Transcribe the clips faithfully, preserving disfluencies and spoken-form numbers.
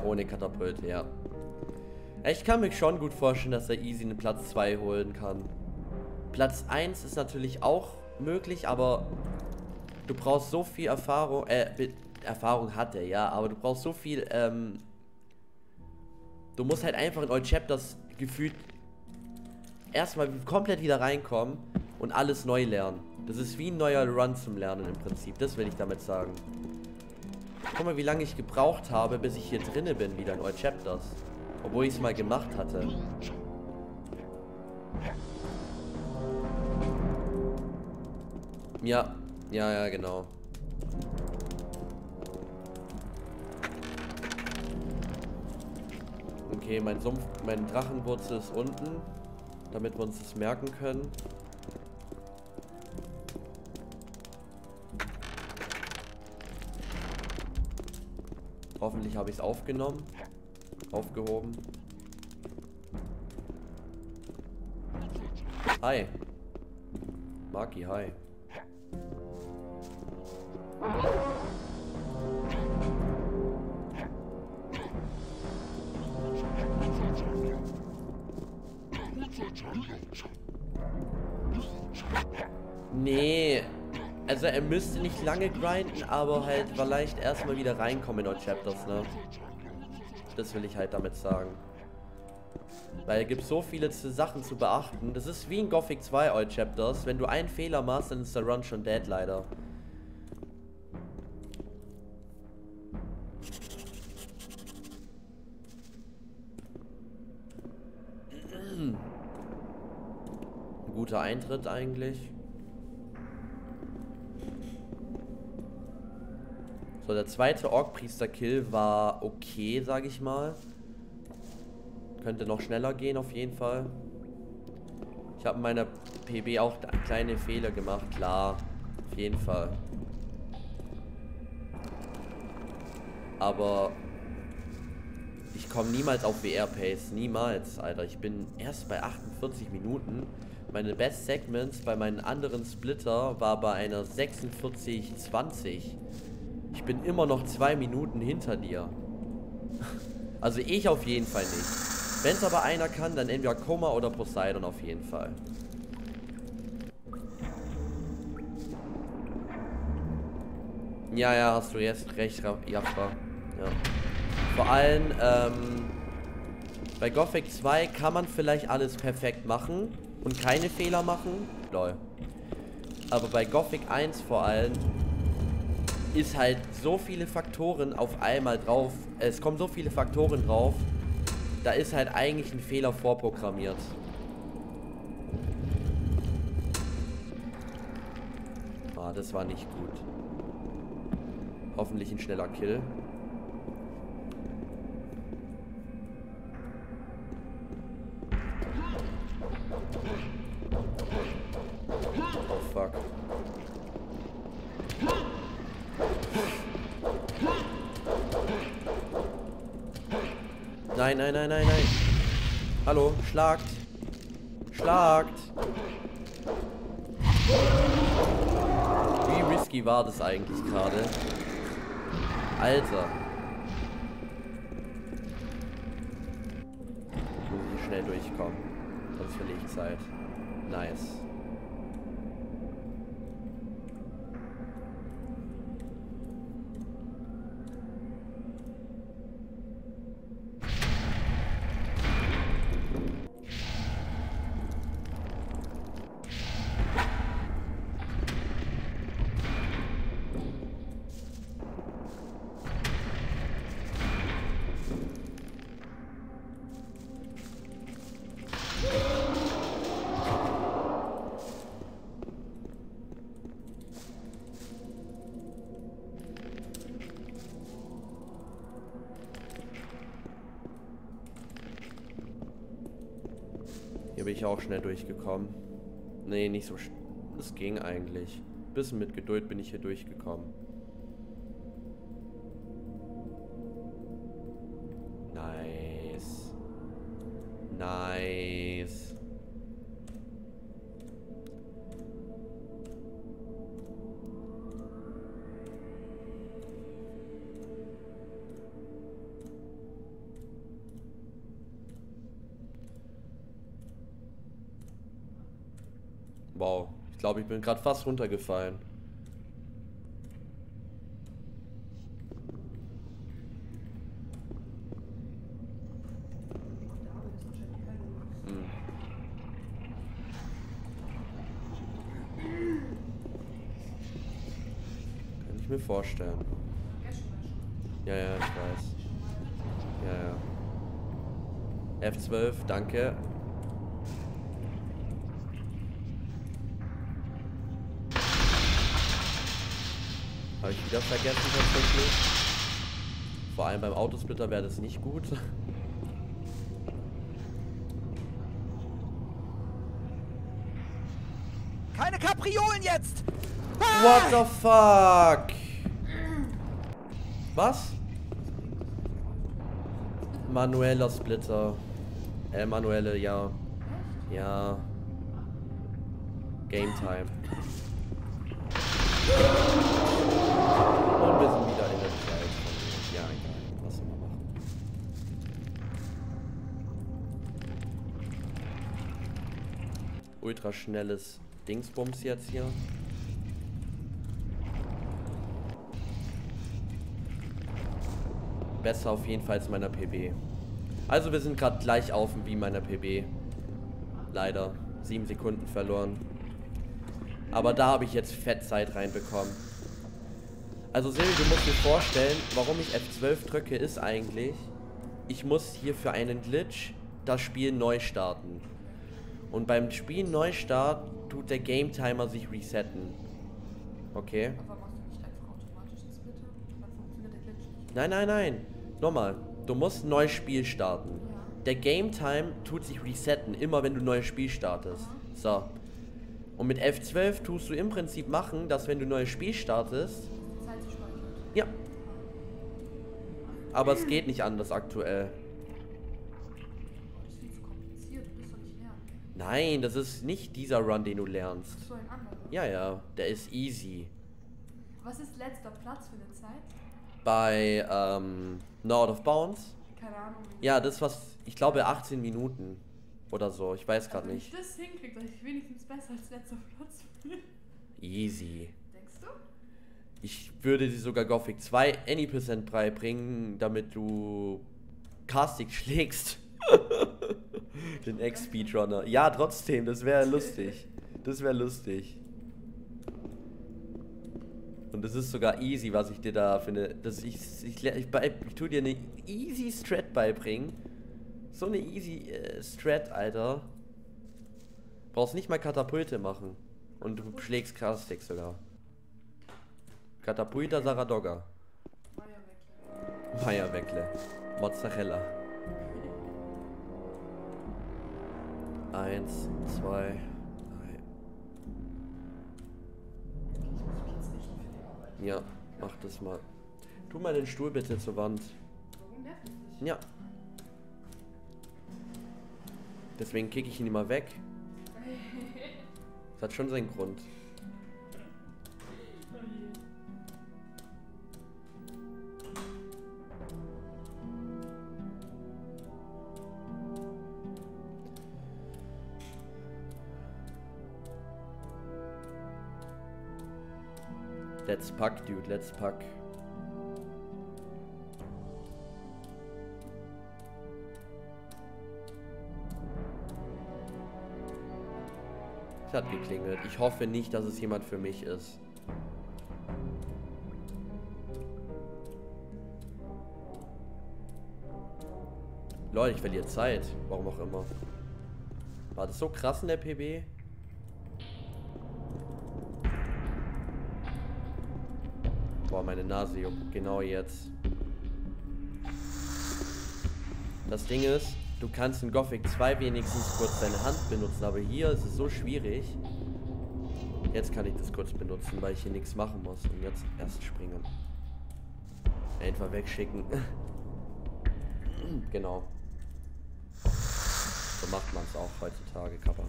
ohne Katapulte, ja. Ich kann mir schon gut vorstellen, dass er easy einen Platz zwei holen kann. Platz eins ist natürlich auch möglich, aber du brauchst so viel Erfahrung, äh, Erfahrung hat er, ja, aber du brauchst so viel, ähm, du musst halt einfach in All Chapters gefühlt erstmal komplett wieder reinkommen und alles neu lernen. Das ist wie ein neuer Run zum Lernen im Prinzip, das will ich damit sagen. Guck mal, wie lange ich gebraucht habe, bis ich hier drinne bin, wieder in All Chapters. Obwohl ich es mal gemacht hatte. Ja, ja, ja, genau. Okay, mein Sumpf, mein Drachenwurzel ist unten, damit wir uns das merken können. Hoffentlich habe ich es aufgenommen. Aufgehoben. Hi. Maki, hi. Nee. Also er müsste nicht lange grinden, aber halt vielleicht erstmal wieder reinkommen in All Chapters, ne? Das will ich halt damit sagen. Weil es gibt so viele Sachen zu beachten. Das ist wie in Gothic zwei All Chapters. Wenn du einen Fehler machst, dann ist der Run schon dead, leider. Ein guter Eintritt eigentlich. So, der zweite Ork-Priester-Kill war okay, sag ich mal. Könnte noch schneller gehen, auf jeden Fall. Ich habe in meiner P B auch kleine Fehler gemacht, klar. Auf jeden Fall. Aber ich komme niemals auf W R-Pace. Niemals, Alter. Ich bin erst bei achtundvierzig Minuten. Meine Best Segments bei meinen anderen Splitter war bei einer sechsundvierzig zwanzig. Ich bin immer noch zwei Minuten hinter dir. Also ich auf jeden Fall nicht. Wenn es aber einer kann, dann entweder Koma oder Poseidon auf jeden Fall. Ja, ja, hast du jetzt recht, Jafra. Ja. Vor allem, ähm, bei Gothic zwei kann man vielleicht alles perfekt machen und keine Fehler machen. Lol. Aber bei Gothic eins vor allem ist halt so viele Faktoren auf einmal drauf. Es kommen so viele Faktoren drauf. Da ist halt eigentlich ein Fehler vorprogrammiert. Ah, das war nicht gut. Hoffentlich ein schneller Kill. Oh fuck. Nein, nein, nein, nein, nein. Hallo, schlagt. Schlagt. Wie risky war das eigentlich gerade? Alter. Muss ich schnell durchkommen. Sonst verliere ich Zeit. Nice. Hier bin ich auch schnell durchgekommen. Nee, nicht so schnell. Es ging eigentlich. Bisschen mit Geduld bin ich hier durchgekommen. Nice. Nice. Wow. Ich glaube, ich bin gerade fast runtergefallen. Hm. Kann ich mir vorstellen. Ja, ja, ich weiß. Ja, ja. F zwölf, danke. Habe ich wieder vergessen tatsächlich. Vor allem beim Autosplitter wäre das nicht gut. Keine Kapriolen jetzt! Ah! What the fuck? Was? Manueller Splitter. Äh, manuelle, ja. Ja. Game Time. Und wir sind wieder in der Zeit. Ja, egal. Was soll man machen? Ultra schnelles Dingsbums jetzt hier. Besser auf jeden Fall als meiner P B. Also wir sind gerade gleich auf wie meiner P B. Leider. Sieben Sekunden verloren. Aber da habe ich jetzt Fettzeit reinbekommen. Also Silvi, du musst dir vorstellen, warum ich F zwölf drücke, ist eigentlich, ich muss hier für einen Glitch das Spiel neu starten. Und beim Spiel Neustart tut der Game Timer sich resetten. Okay? Aber machst du nicht einfach automatisch einen Splitter? Dann funktioniert der Glitch nicht. Nein, nein, nein. Nochmal. Du musst ein neues Spiel starten. Ja. Der Game Time tut sich resetten, immer wenn du ein neues Spiel startest. Aha. So. Und mit F zwölf tust du im Prinzip machen, dass wenn du ein neues Spiel startest... Die Zeit zu speichern. Ja. Aber es geht nicht anders aktuell. Oh, das ist viel zu kompliziert. Du bist doch nicht lernen. Nein, das ist nicht dieser Run, den du lernst. Das ist so ein anderer. Ja, ja. Der ist easy. Was ist letzter Platz für eine Zeit? Bei, ähm... Out of Bounds. Keine Ahnung. Ja, das was... Ich glaube achtzehn Minuten. Oder so. Ich weiß gerade Also, wenn nicht. ich das hinkriege, dass ich wenigstens besser als letzter Platz bin. Easy. Denkst du? Ich würde dir sogar Gothic zwei Any Percent beibringen, damit du Carstic schlägst. Den Ex-Speedrunner. Ja, trotzdem, das wäre lustig. Das wäre lustig. Und das ist sogar easy, was ich dir da finde. Das ich, ich, ich, bei, ich tue dir eine easy Strat beibringen. So eine easy äh, Strat, Alter. Brauchst nicht mal Katapulte machen. Und du schlägst Carstic sogar. Katapulta Saradoga. Meierweckler. Meierweckle. Mozzarella. Eins, zwei, drei. Ich muss mich jetzt richten für die Arbeit. Ja, mach das mal. Tu mal den Stuhl bitte zur Wand. Warum nervt mich nicht? Ja. Deswegen kicke ich ihn immer weg. Das hat schon seinen Grund. Oh je. Let's pack, dude, let's pack. Es hat geklingelt. Ich hoffe nicht, dass es jemand für mich ist. Leute, ich verliere Zeit. Warum auch immer. War das so krass in der P B? Boah, meine Nase juckt genau jetzt. Das Ding ist, du kannst in Gothic zwei wenigstens kurz deine Hand benutzen, aber hier ist es so schwierig. Jetzt kann ich das kurz benutzen, weil ich hier nichts machen muss. Und jetzt erst springen. Einfach wegschicken. Genau. So macht man es auch heutzutage, Kappa.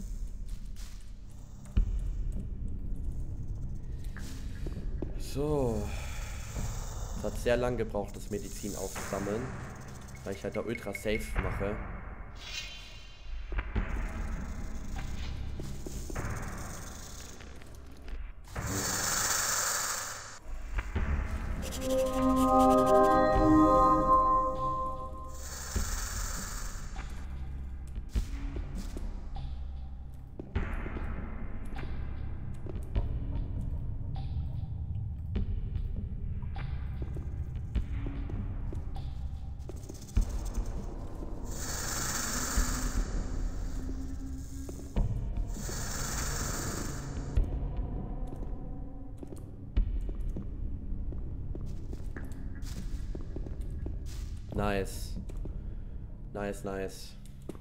So. Es hat sehr lang gebraucht, das Medizin aufzusammeln. Weil ich halt da ultra safe mache. Nice. Nice, nice.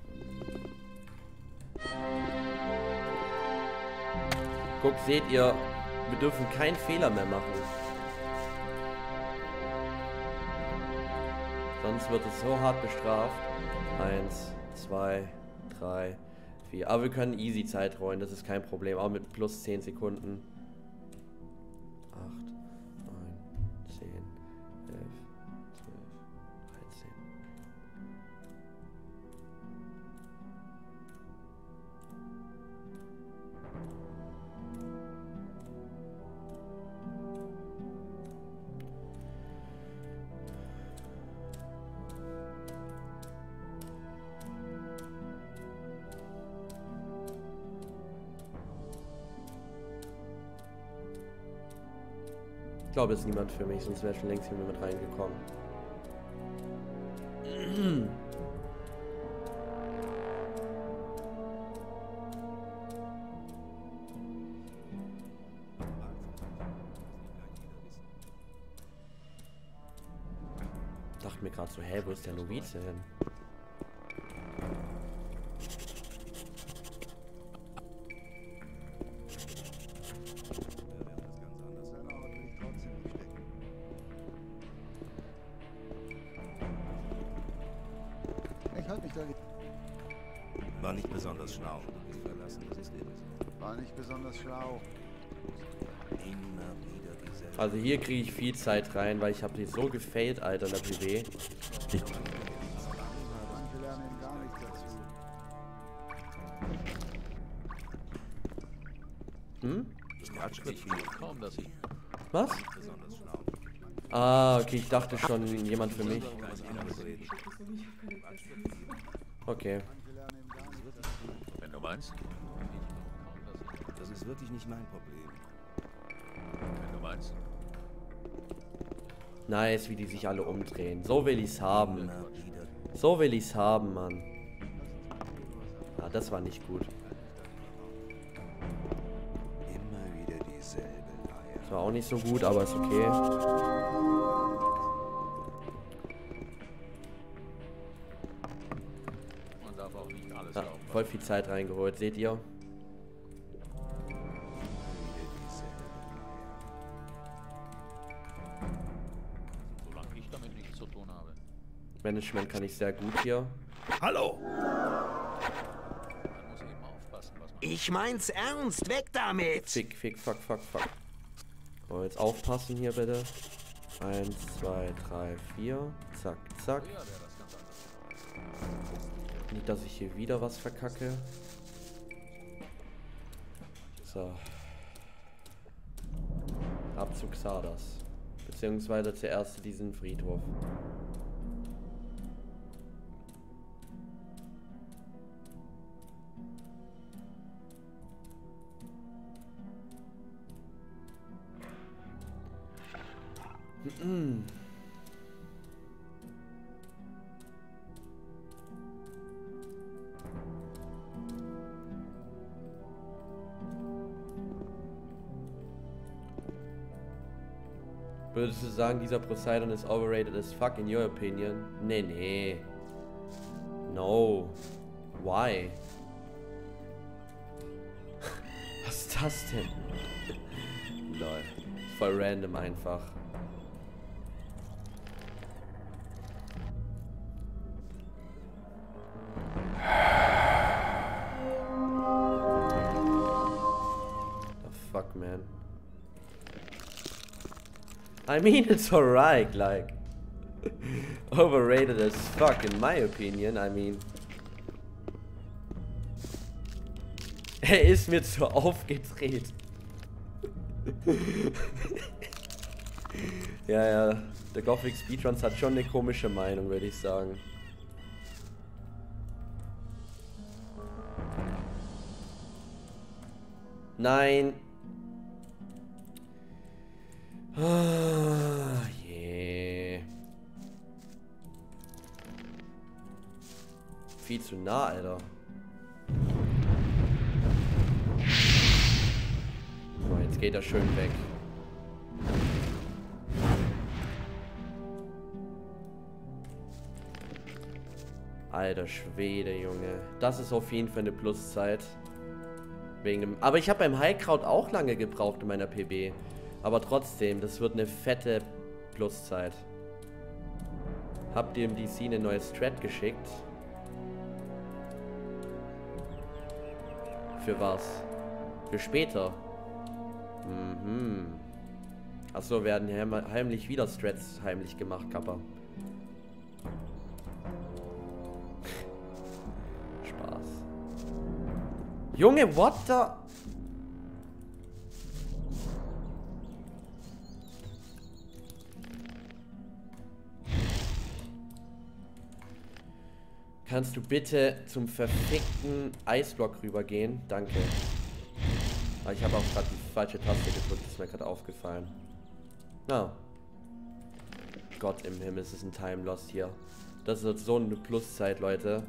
Guck, seht ihr, wir dürfen keinen Fehler mehr machen. Sonst wird es so hart bestraft. Eins, zwei, drei, vier. Aber wir können easy Zeit rollen, das ist kein Problem. Auch mit plus zehn Sekunden. acht, neun, zehn, elf, zwölf, dreizehn. Ich glaube, es ist niemand für mich, sonst wäre schon längst jemand mit reingekommen. Dachte mir gerade so, hä, wo ist der Novize hin? War nicht besonders schlau. Verlassen, das ist eben so. War nicht besonders schlau. Immer wieder dieselbe. Also hier kriege ich viel Zeit rein, weil ich habe die so gefailt, Alter, in der P W. Manche lernen eben gar nicht dazu. Hm? Ich quatsche nicht viel. Kaum, dass ich Was? besonders schlau. Ah, okay, ich dachte schon, jemand für mich. Okay. Wenn du meinst. Das ist wirklich nicht mein Problem. Wenn du meinst. Nice, wie die sich alle umdrehen. So will ich's haben. Immer wieder. So will ich's haben, Mann. Ah, das war nicht gut. Immer wieder dieselbe Leier. Das war auch nicht so gut, aber ist okay. Man darf auch nicht alles Ja, glauben. voll viel Zeit reingeholt, seht ihr? Solange ich damit nichts zu tun habe. Management kann ich sehr gut hier. Hallo! Man muss eben aufpassen, was man. Ich mein's ernst, weg damit! Fick, fick, fuck, fuck, fuck. So, jetzt aufpassen hier bitte. Eins, zwei, drei, vier. Zack, zack. Ja, wäre das ganz anders. Nicht, dass ich hier wieder was verkacke. So. Abzug Xardas. Beziehungsweise zuerst diesen Friedhof. Mhm. Würdest du sagen, dieser Poseidon ist overrated as fuck in your opinion? Nee, nee. No. Why? Was ist das denn? Lol. Voll random einfach. The fuck, man. I mean, it's alright, like. Overrated as fuck, in my opinion, I mean. Er ist mir zu aufgedreht. Ja, ja, der Gothic Speedruns hat schon eine komische Meinung, würde ich sagen. Nein. Ah, je. Viel zu nah, Alter. So, jetzt geht er schön weg. Alter Schwede, Junge. Das ist auf jeden Fall eine Pluszeit. Wegen dem, aber ich habe beim Heilkraut auch lange gebraucht in meiner P B. Aber trotzdem, das wird eine fette Pluszeit. Habt ihr im D C eine neue Strat geschickt? Für was? Für später. Mhm. Achso, werden heim heimlich wieder Strats heimlich gemacht, Kappa. Spaß. Junge, what the... Kannst du bitte zum verfickten Eisblock rübergehen? Danke. Aber ich habe auch gerade die falsche Taste gedrückt, ist mir gerade aufgefallen. Ah. Gott im Himmel, es ist ein Time Lost hier. Das ist so eine Pluszeit, Leute.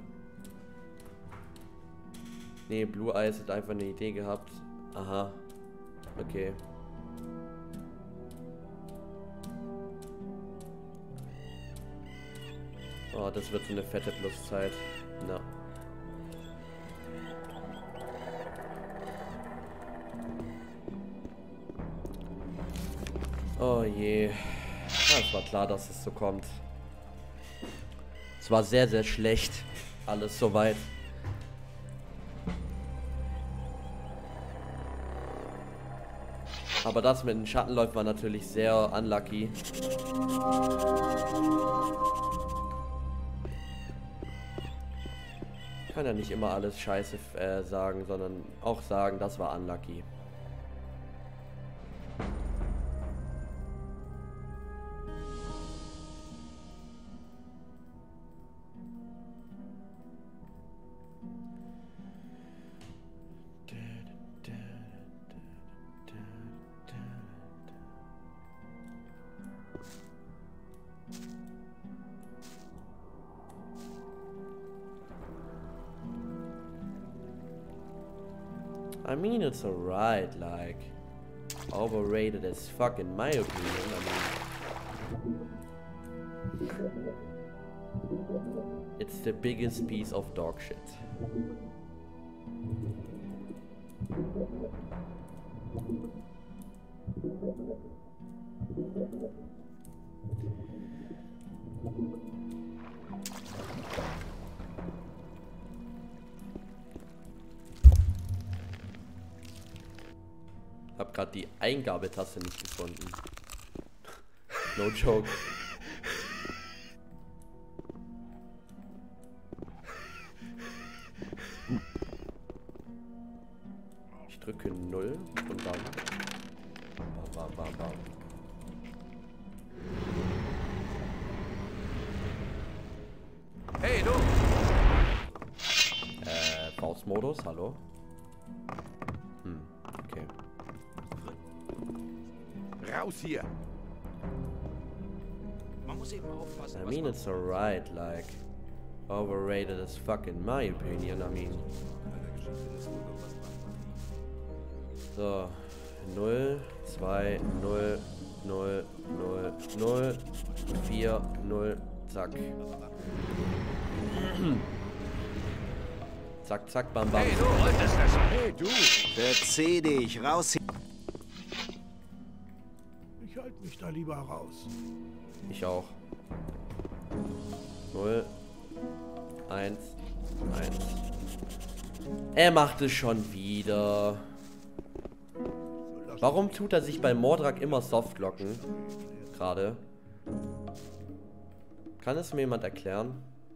Nee, Blue Eyes hat einfach eine Idee gehabt. Aha. Okay. Oh, das wird so eine fette Pluszeit. Na. Oh je. Ah, es war klar, dass es so kommt. Es war sehr, sehr schlecht. Alles soweit. Aber das mit den Schattenläufen war natürlich sehr unlucky. Ich kann ja nicht immer alles scheiße äh, sagen, sondern auch sagen, das war unlucky. I mean, it's alright, like, overrated as fuck in my opinion. I mean, it's the biggest piece of dog shit. Hab grad die Eingabetaste nicht gefunden. No joke. Ich drücke null und dann. Bam, bam, bam, bam. Hey, du! Äh, Faustmodus, hallo? Hm, okay. Raus hier! Man muss eben aufpassen. I mean, it's alright, like, overrated as fuck in my opinion, I mean. So, null, zwei, null, null, null, null, vier, null, zack. Zack, zack, bam, bam. Hey, du wolltest das! Hey, du! Verzieh dich, raus hier! Ich halte mich da lieber raus. Ich auch. null, eins, eins. Er macht es schon wieder. Warum tut er sich bei Mordrak immer Softlocken? Gerade. Kann es mir jemand erklären?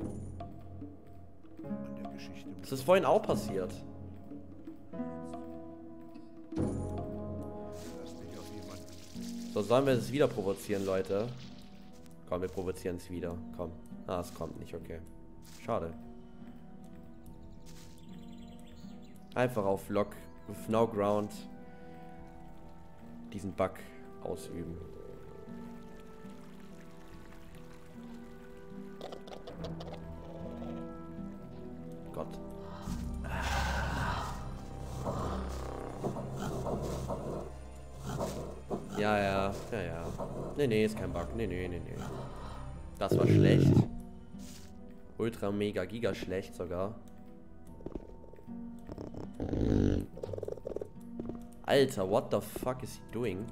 Das ist vorhin auch passiert. So, sollen wir es wieder provozieren, Leute? Komm, wir provozieren es wieder. Komm. Ah, es kommt nicht, okay. Schade. Einfach auf Lock, with no ground, diesen Bug ausüben. Gott. Ja, ja, ja, ja. Nee, nee, ist kein Bug. Nee, nee, nee, nee. Das war schlecht. ultra mega giga schlecht sogar. Alter, what the fuck is he doing?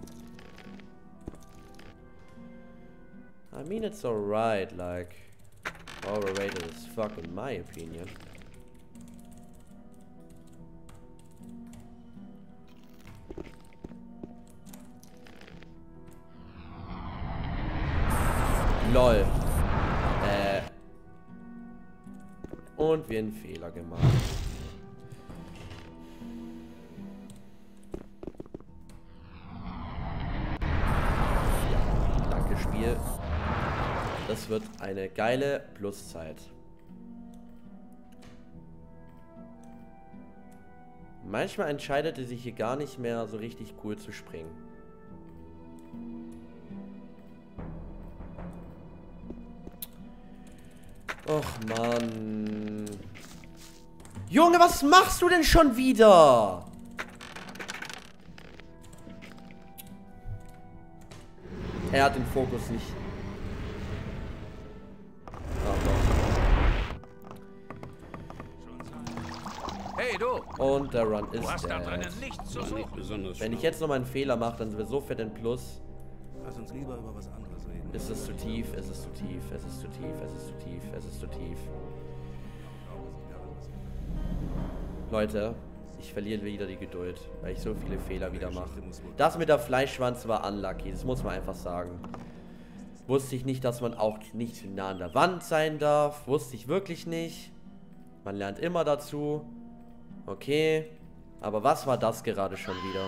I mean, it's alright, like, overrated as fuck in my opinion. Lol. Äh. Und wir einen Fehler gemacht. Ja, danke Spiel. Das wird eine geile Pluszeit. Manchmal entscheidet er sich hier gar nicht mehr so richtig cool zu springen. Och Mann. Junge, was machst du denn schon wieder? Er hat den Fokus nicht. Hey du! Und der Run ist Du hast da dead. drinnen nichts zu suchen. Wenn ich jetzt noch mal einen Fehler mache, dann sind wir so fett in Plus. Lass uns lieber über was anderes reden. Ist es zu tief, ist es zu tief, es ist zu tief, es ist zu tief, es ist zu tief. Leute, ich verliere wieder die Geduld, weil ich so viele Fehler wieder mache. Das mit der Fleischschwanz war unlucky, das muss man einfach sagen. Wusste ich nicht, dass man auch nicht zu nah an der Wand sein darf. Wusste ich wirklich nicht. Man lernt immer dazu. Okay. Aber was war das gerade schon wieder?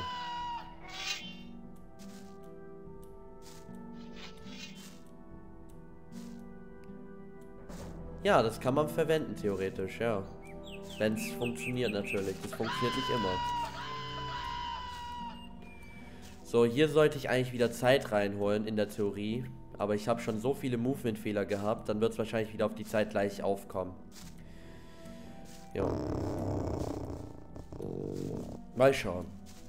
Ja, das kann man verwenden, theoretisch, ja. Wenn es funktioniert natürlich. Das funktioniert nicht immer. So, hier sollte ich eigentlich wieder Zeit reinholen in der Theorie. Aber ich habe schon so viele Movement-Fehler gehabt, dann wird es wahrscheinlich wieder auf die Zeit gleich aufkommen. Ja. Mal schauen.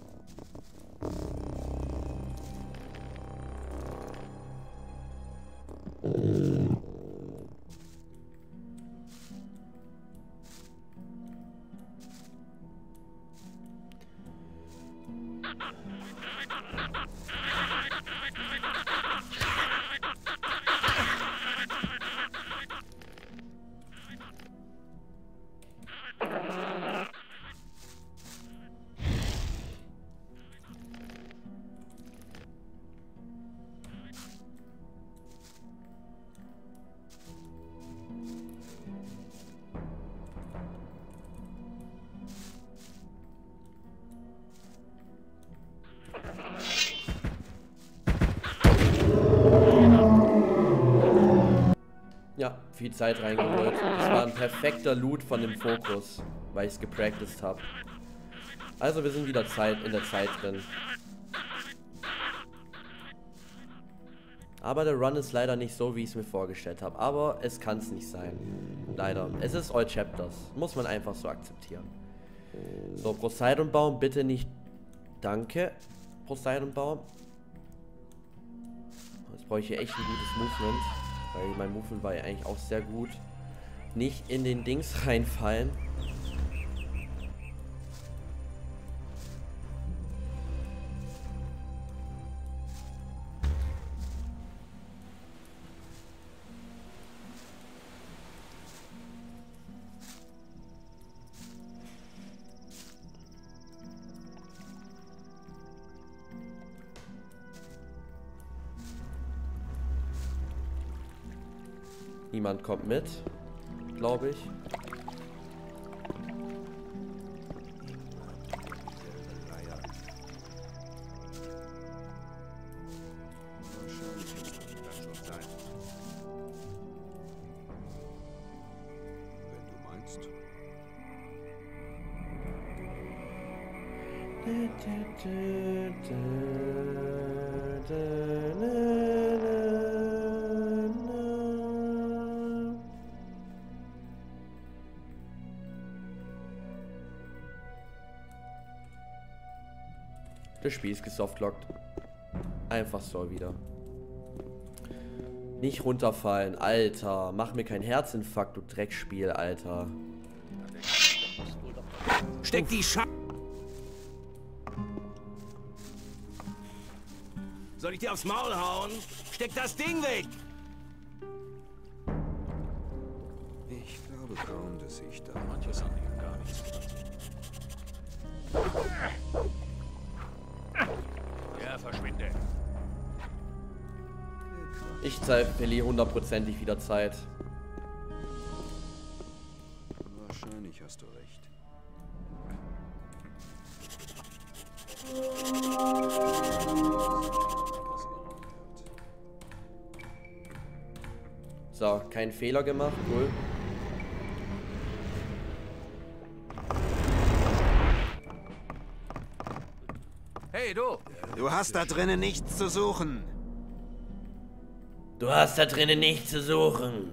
Ja, viel Zeit reingeholt. Das war ein perfekter Loot von dem Fokus, weil ich es gepracticed habe. Also wir sind wieder Zeit in der Zeit drin. Aber der Run ist leider nicht so, wie ich es mir vorgestellt habe. Aber es kann es nicht sein. Leider. Es ist All Chapters. Muss man einfach so akzeptieren. So, Poseidon Baum, bitte nicht. Danke, Poseidon Baum. Jetzt brauche ich hier echt ein gutes Movement. Weil mein Movement war ja eigentlich auch sehr gut. Nicht in den Dings reinfallen. Niemand kommt mit, glaube ich. Das Spiel ist gesoftlockt. Einfach so wieder. Nicht runterfallen, Alter. Mach mir keinen Herzinfarkt, du Dreckspiel, Alter. Steck die Scha... Soll ich dir aufs Maul hauen? Steck das Ding weg! Ich glaube kaum, dass ich da... Manche Sachen gar nichts. Ja, verschwinde. Ich verliere hundertprozentig wieder Zeit. Wahrscheinlich hast du recht. So, kein Fehler gemacht, cool. Hey, du! Du hast da drinnen nichts zu suchen. Du hast da drinnen nichts zu suchen.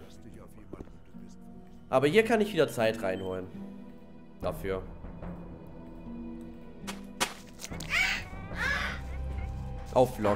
Aber hier kann ich wieder Zeit reinholen. Dafür. Auf Lock.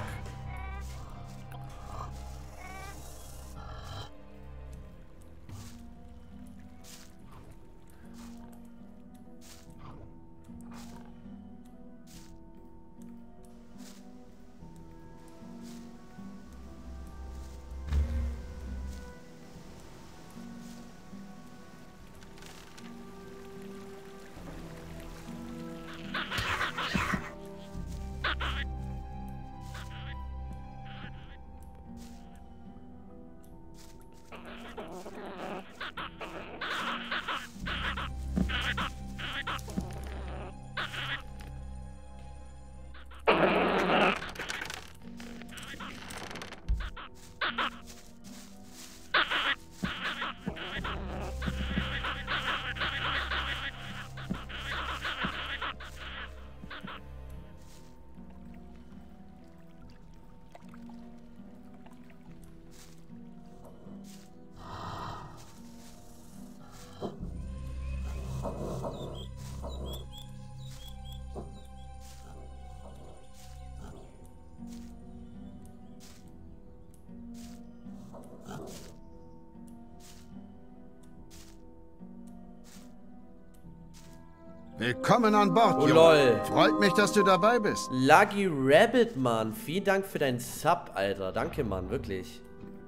Willkommen an Bord, Oh Junge. lol. Freut mich, dass du dabei bist. Lucky Rabbit, Mann. Vielen Dank für deinen Sub, Alter. Danke, Mann. Wirklich.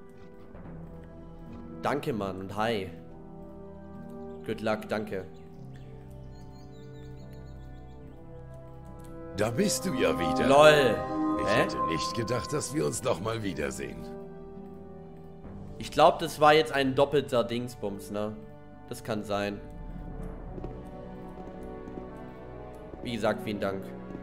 Danke, Mann. Und hi. Good luck. Danke. Da bist du ja wieder. Lol. Ich Hä? hätte nicht gedacht, dass wir uns noch mal wiedersehen. Ich glaube, das war jetzt ein doppelter Dingsbums, ne? Das kann sein. Wie gesagt, vielen Dank.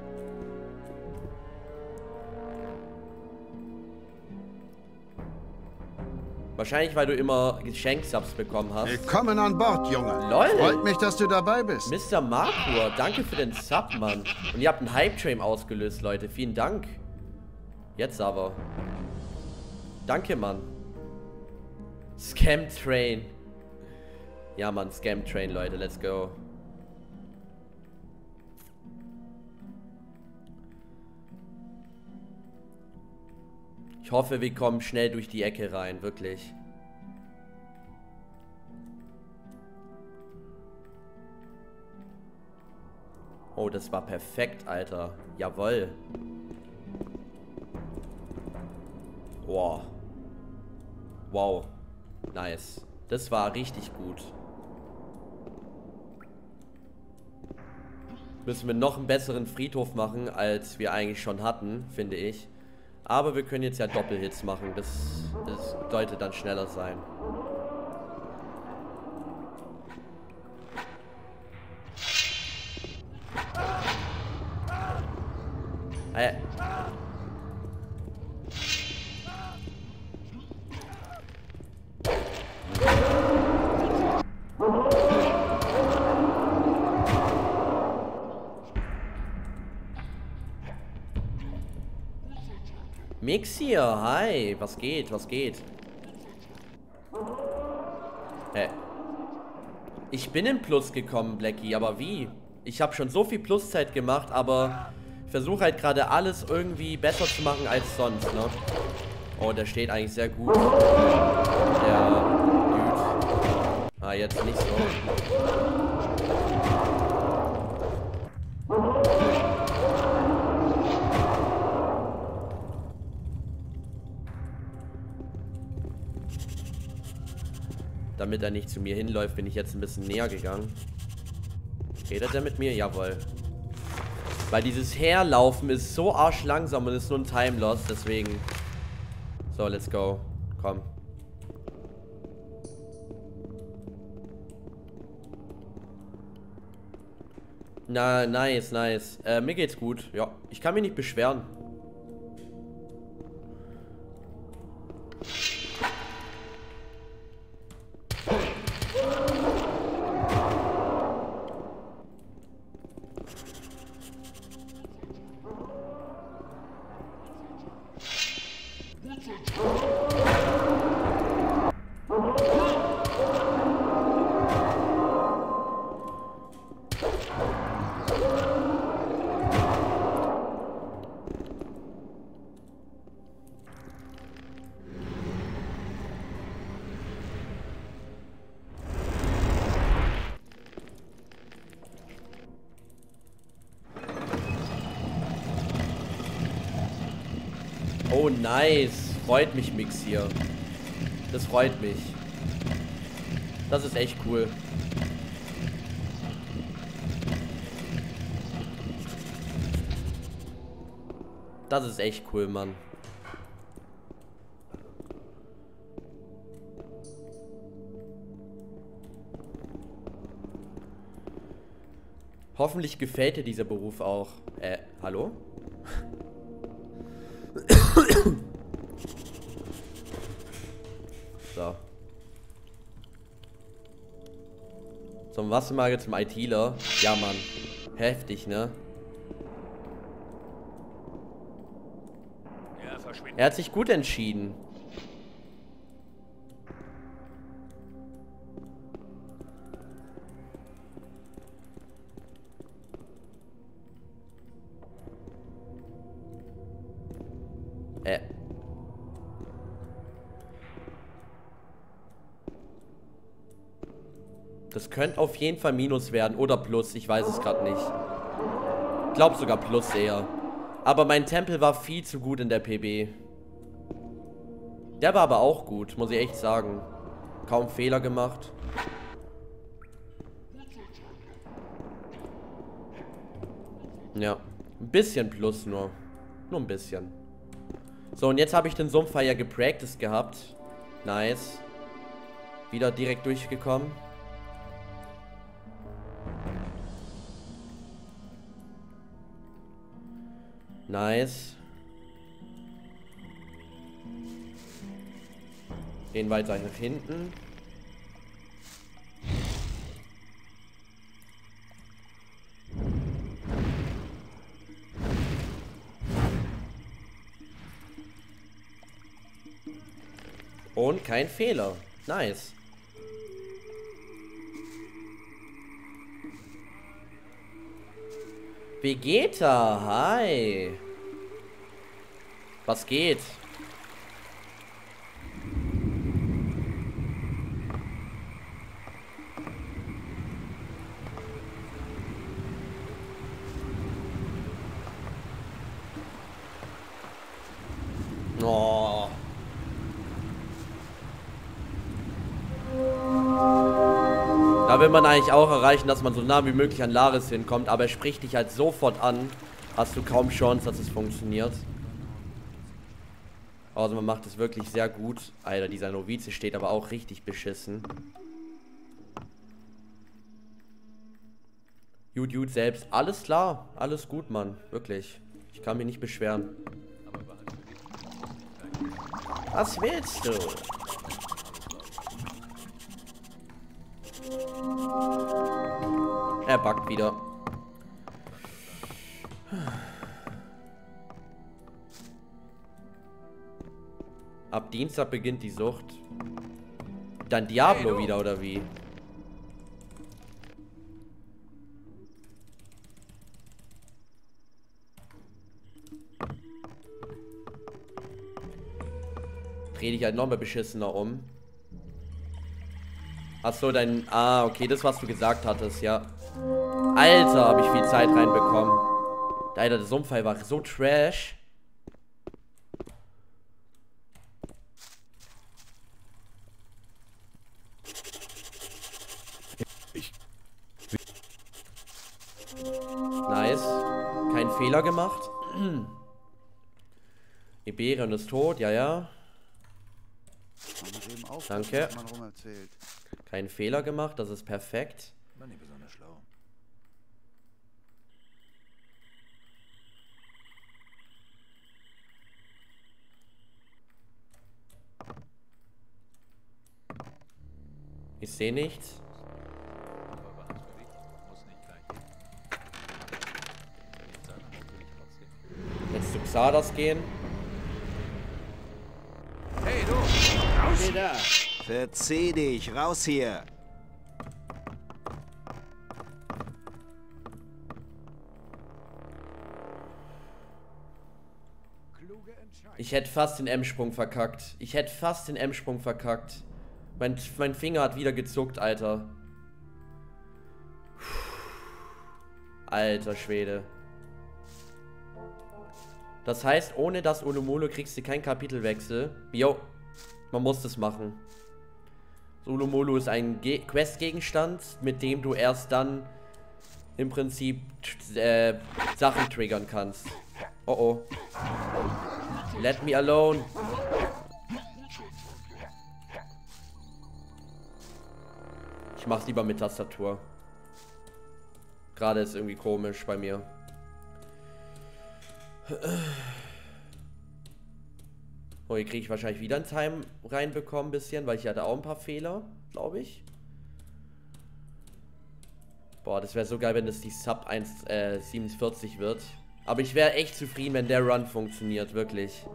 Wahrscheinlich, weil du immer Geschenksubs bekommen hast. Willkommen an Bord, Junge. Lol. Freut mich, dass du dabei bist. Mister Markur, danke für den Sub, Mann. Und ihr habt einen Hype-Train ausgelöst, Leute. Vielen Dank. Jetzt aber. Danke, Mann. Scam-Train. Ja, Mann, Scam-Train, Leute. Let's go. Ich hoffe, wir kommen schnell durch die Ecke rein, wirklich. Oh, das war perfekt, Alter. Jawoll. Wow. Wow. Nice. Das war richtig gut. Müssen wir noch einen besseren Friedhof machen, als wir eigentlich schon hatten, finde ich. Aber wir können jetzt ja Doppelhits machen. Das, das sollte dann schneller sein. Äh. Mix hier, hi, was geht, was geht? Hä? Ich bin in Plus gekommen, Blackie, aber wie? Ich habe schon so viel Pluszeit gemacht, aber ich versuche halt gerade alles irgendwie besser zu machen als sonst, ne? Oh, der steht eigentlich sehr gut. Der Dude. Ah, jetzt nicht so. Damit er nicht zu mir hinläuft, bin ich jetzt ein bisschen näher gegangen. Redet er mit mir? Jawohl. Weil dieses Herlaufen ist so arschlangsam und ist nur ein Time Loss, deswegen. So, let's go. Komm. Na, nice, nice. Äh, mir geht's gut. Ja, ich kann mich nicht beschweren. Oh, nice. Freut mich, Mix hier. Das freut mich. Das ist echt cool. Das ist echt cool, Mann. Hoffentlich gefällt dir dieser Beruf auch. Äh, hallo? So. So, was mal jetzt zum ITler? Ja, Mann. Heftig, ne? Er hat sich gut entschieden. Äh. Das könnte auf jeden Fall Minus werden oder Plus, ich weiß es gerade nicht. Ich glaube sogar Plus eher. Aber mein Tempel war viel zu gut in der P B. Der war aber auch gut, muss ich echt sagen. Kaum Fehler gemacht. Ja, ein bisschen Plus nur. Nur ein bisschen. So, und jetzt habe ich den Sumpfeier gepracticed gehabt. Nice. Wieder direkt durchgekommen. Nice. Gehen weiter nach hinten. Und kein Fehler. Nice. Vegeta, hi. Was geht? Oh. Da will man eigentlich auch erreichen, dass man so nah wie möglich an Laris hinkommt, aber er spricht dich halt sofort an. Hast du kaum Chance, dass es funktioniert. Also man macht es wirklich sehr gut. Alter, dieser Novize steht aber auch richtig beschissen. Jude, Jude selbst. Alles klar. Alles gut, Mann. Wirklich. Ich kann mich nicht beschweren. Was willst du? Er buggt wieder. Ab Dienstag beginnt die Sucht. Dann Diablo wieder, oder wie? dreh dich halt noch mal beschissener um. Achso, dein... Ah, okay, das, was du gesagt hattest, ja. Alter, habe ich viel Zeit reinbekommen. Alter, der Sumpfpfeil war so trash. Nice. Kein Fehler gemacht. Iberion ist tot, ja, ja. Danke. Keinen Fehler gemacht, das ist perfekt. War nicht besonders schlau. Ich sehe nichts. Jetzt zu Xardas gehen. Hey, du! Raus Geh da! Verzieh dich, raus hier! Ich hätte fast den M-Sprung verkackt. Ich hätte fast den M-Sprung verkackt. Mein, mein Finger hat wieder gezuckt, Alter. Alter Schwede. Das heißt, ohne das Ulumolo kriegst du keinen Kapitelwechsel. Jo, man muss das machen. Ulumolo ist ein Ge Quest-Gegenstand, mit dem du erst dann im Prinzip äh, Sachen triggern kannst. Oh oh. Let me alone. Ich mach's lieber mit Tastatur. Gerade ist irgendwie komisch bei mir. Oh, hier kriege ich wahrscheinlich wieder ein Time reinbekommen, ein bisschen, weil ich hatte auch ein paar Fehler, glaube ich. Boah, das wäre so geil, wenn das die Sub eins siebenundvierzig wird. Aber ich wäre echt zufrieden, wenn der Run funktioniert, wirklich.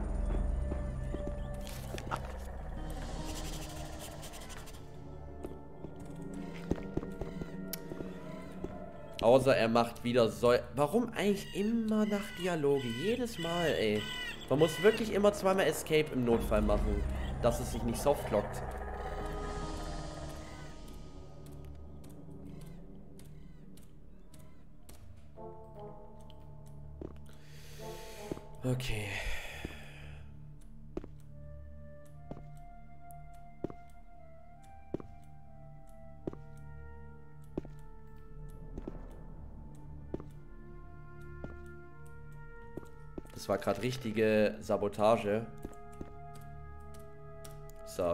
Außer er macht wieder so... Warum eigentlich immer nach Dialoge? Jedes Mal, ey. Man muss wirklich immer zweimal Escape im Notfall machen, dass es sich nicht softlockt. Okay. Das war gerade richtige Sabotage. So.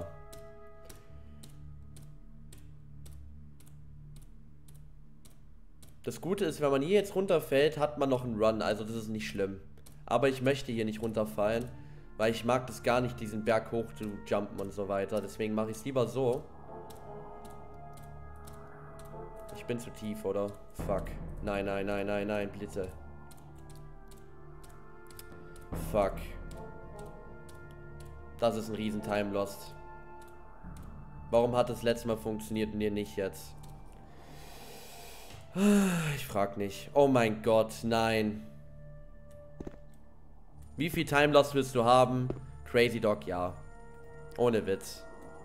Das Gute ist, wenn man hier jetzt runterfällt, hat man noch einen Run. Also das ist nicht schlimm. Aber ich möchte hier nicht runterfallen, weil ich mag das gar nicht, diesen Berg hoch zu jumpen und so weiter. Deswegen mache ich es lieber so. Ich bin zu tief, oder? Fuck. Nein, nein, nein, nein, nein, bitte. Fuck. Das ist ein riesen Time Lost. Warum hat das letzte Mal funktioniert und dir nicht jetzt? Ich frag nicht. Oh mein Gott, nein. Wie viel Time Lost willst du haben? Crazy Dog, ja. Ohne Witz.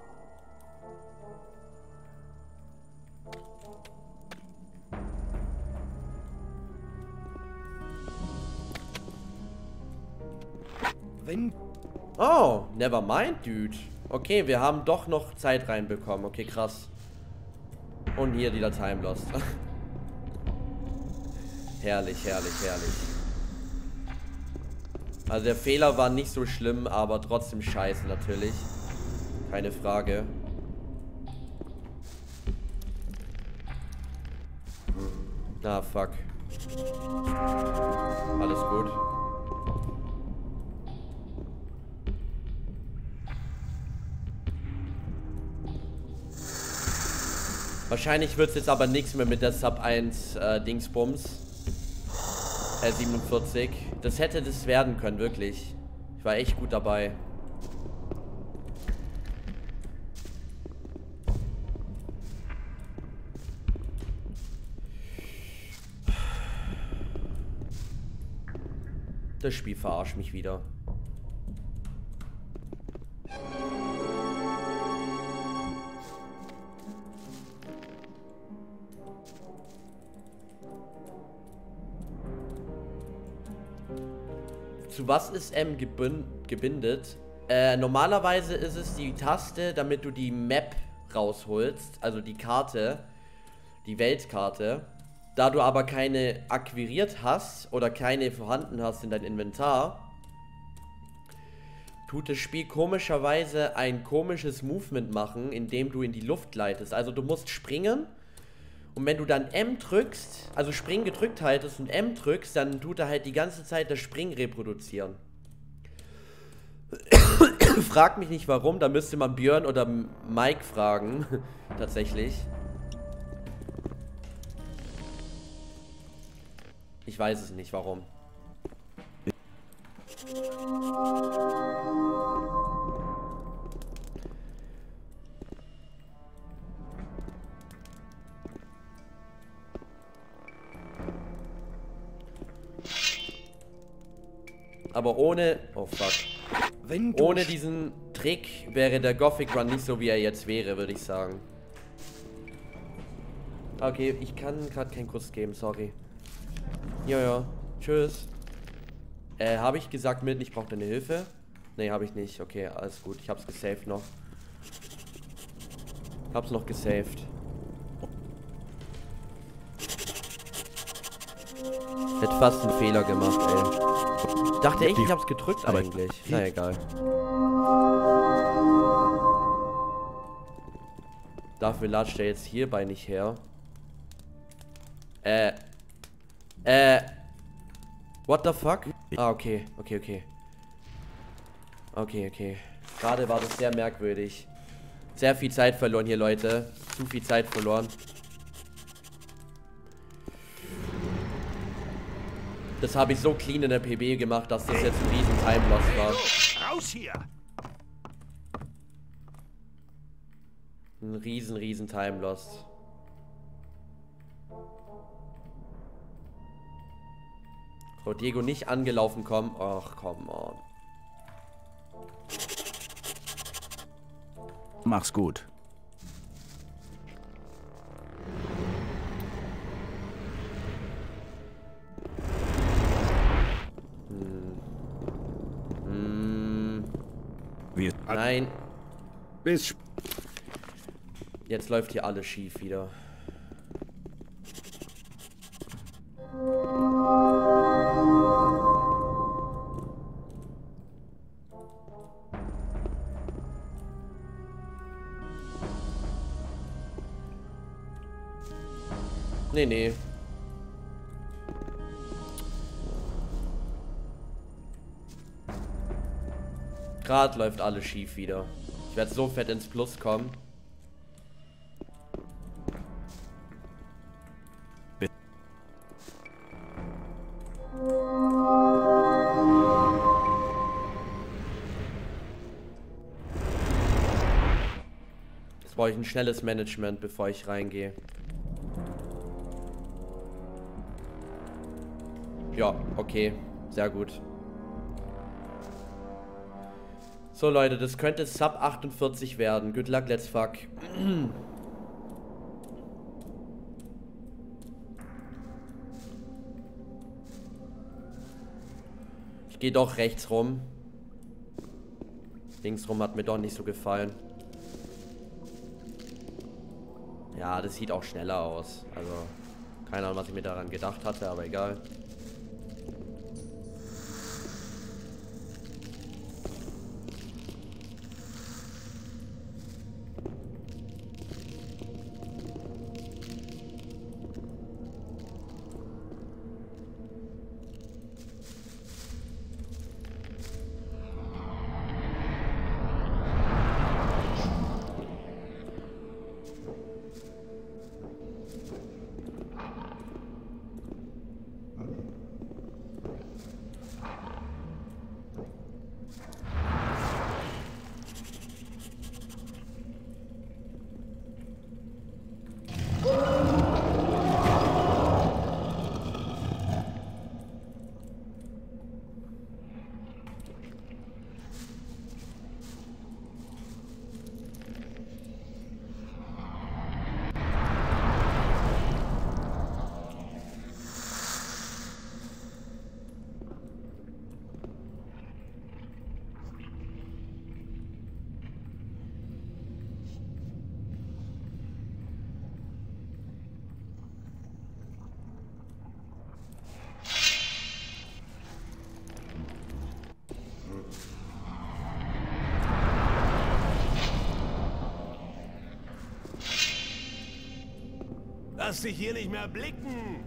Wenn... Oh, never mind, dude. Okay, wir haben doch noch Zeit reinbekommen. Okay, krass. Und hier wieder Time Lost. Herrlich, herrlich, herrlich. Also der Fehler war nicht so schlimm, aber trotzdem scheiße natürlich. Keine Frage. Ah, fuck. Alles gut. Wahrscheinlich wird es jetzt aber nichts mehr mit der Sub eins äh, Dingsbums. Äh, siebenundvierzig. Das hätte das werden können, wirklich. Ich war echt gut dabei. Das Spiel verarscht mich wieder. Zu was ist M gebün gebindet? Äh, normalerweise ist es die Taste, damit du die Map rausholst, also die Karte, die Weltkarte. Da du aber keine akquiriert hast oder keine vorhanden hast in dein Inventar, tut das Spiel komischerweise ein komisches Movement machen, indem du in die Luft gleitest. Also du musst springen und wenn du dann M drückst, also Springen gedrückt haltest und M drückst, dann tut er halt die ganze Zeit das Springen reproduzieren. Frag mich nicht warum, da müsste man Björn oder Mike fragen, tatsächlich. Ich weiß es nicht, warum. Aber ohne... Oh fuck. Wenn du Ohne diesen Trick wäre der Gothic Run nicht so, wie er jetzt wäre, würde ich sagen. Okay, ich kann gerade keinen Kuss geben, sorry. Ja, ja. Tschüss. Äh, habe ich gesagt mit, ich brauche deine Hilfe? Ne, habe ich nicht. Okay, alles gut. Ich hab's gesaved noch. Hab's noch gesaved. Hätte fast einen Fehler gemacht, ey. Ich dachte echt, ich hab's gedrückt Aber eigentlich. Na egal. Dafür latscht er jetzt hierbei nicht her. Äh. Äh. What the fuck? Ah, okay. Okay, okay. Okay, okay. Gerade war das sehr merkwürdig. Sehr viel Zeit verloren hier, Leute. Zu viel Zeit verloren. Das habe ich so clean in der P B gemacht, dass das jetzt ein riesen Time-Loss war. Raus hier! Ein riesen, riesen Time-Loss. So, Diego nicht angelaufen kommen. Ach, come on. Mach's gut. Hm. Wir Nein. Bis Jetzt läuft hier alles schief wieder. Nee, nee. Gerade läuft alles schief wieder. Ich werde so fett ins Plus kommen. Jetzt brauche ich ein schnelles Management, bevor ich reingehe. Ja, okay. Sehr gut. So, Leute, das könnte Sub achtundvierzig werden. Good luck, let's fuck. Ich gehe doch rechts rum. Links rum hat mir doch nicht so gefallen. Ja, das sieht auch schneller aus. Also, keine Ahnung, was ich mir daran gedacht hatte, aber egal. Lass dich hier nicht mehr blicken!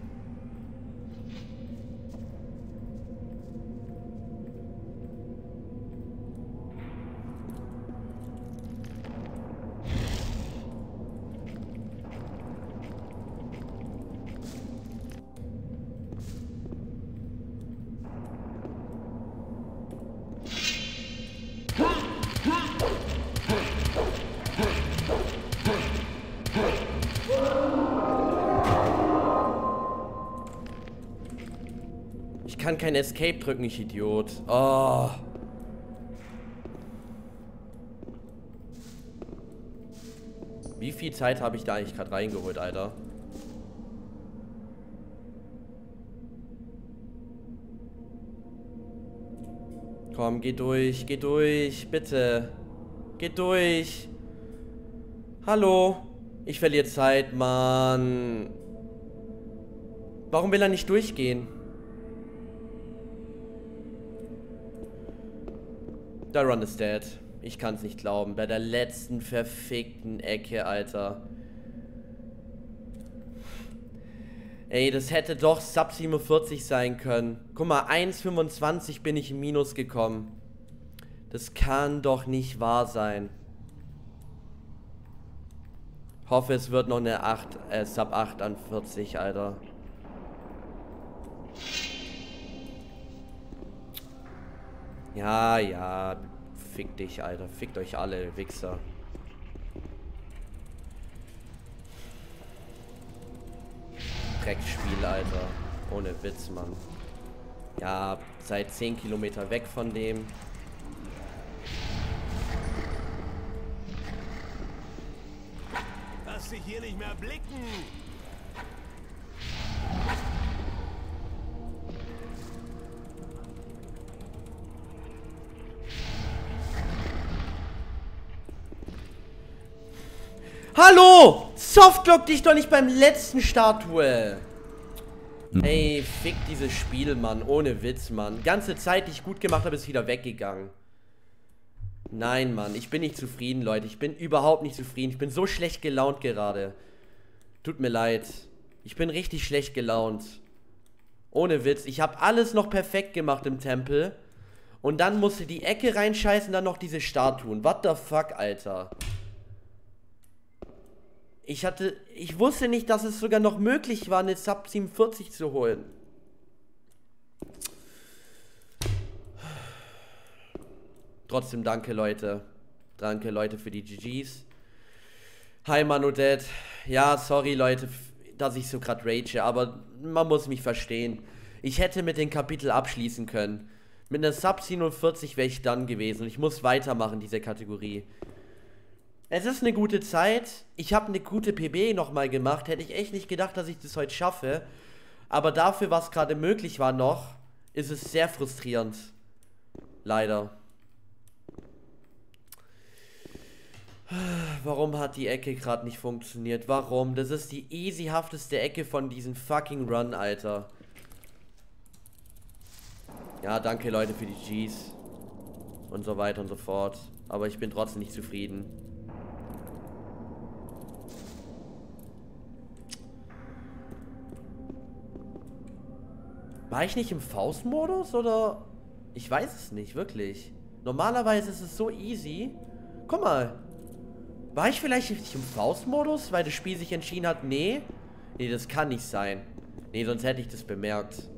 Ich kann kein Escape drücken, ich Idiot. Oh. Wie viel Zeit habe ich da eigentlich gerade reingeholt, Alter? Komm, geh durch, geh durch, bitte. Geh durch. Hallo? Ich verliere Zeit, Mann. Warum will er nicht durchgehen? Der Run is dead. Ich kann es nicht glauben. Bei der letzten verfickten Ecke, Alter. Ey, das hätte doch Sub siebenundvierzig sein können. Guck mal, eins Komma fünfundzwanzig bin ich im Minus gekommen. Das kann doch nicht wahr sein. Hoffe, es wird noch eine acht, äh, Sub achtundvierzig, Alter. Ja, ja. Fick dich, Alter. Fickt euch alle, Wichser. Dreckspiel, Alter. Ohne Witz, Mann. Ja, seid zehn Kilometer weg von dem. Lass dich hier nicht mehr blicken! Hallo! Softlock dich doch nicht beim letzten Statue! Ey, fick dieses Spiel, Mann. Ohne Witz, Mann. Ganze Zeit, die ich gut gemacht habe, ist wieder weggegangen. Nein, Mann. Ich bin nicht zufrieden, Leute. Ich bin überhaupt nicht zufrieden. Ich bin so schlecht gelaunt gerade. Tut mir leid. Ich bin richtig schlecht gelaunt. Ohne Witz. Ich habe alles noch perfekt gemacht im Tempel. Und dann musste die Ecke reinscheißen, dann noch diese Statuen. What the fuck, Alter? Ich hatte, ich wusste nicht, dass es sogar noch möglich war, eine Sub siebenundvierzig zu holen. Trotzdem danke, Leute. Danke, Leute, für die G Gs. Hi, Manodad. Ja, sorry, Leute, dass ich so gerade rage, aber man muss mich verstehen. Ich hätte mit dem Kapitel abschließen können. Mit einer Sub siebenundvierzig wäre ich dann gewesen. Ich muss weitermachen, diese Kategorie. Es ist eine gute Zeit. Ich habe eine gute P B nochmal gemacht. Hätte ich echt nicht gedacht, dass ich das heute schaffe. Aber dafür, was gerade möglich war noch, ist es sehr frustrierend. Leider. Warum hat die Ecke gerade nicht funktioniert? Warum? Das ist die easyhafteste Ecke von diesem fucking Run, Alter. Ja, danke, Leute, für die Gs. Und so weiter und so fort. Aber ich bin trotzdem nicht zufrieden. War ich nicht im Faustmodus oder? Ich weiß es nicht, wirklich. Normalerweise ist es so easy. Guck mal. War ich vielleicht nicht im Faustmodus, weil das Spiel sich entschieden hat, nee? Nee, das kann nicht sein. Nee, sonst hätte ich das bemerkt.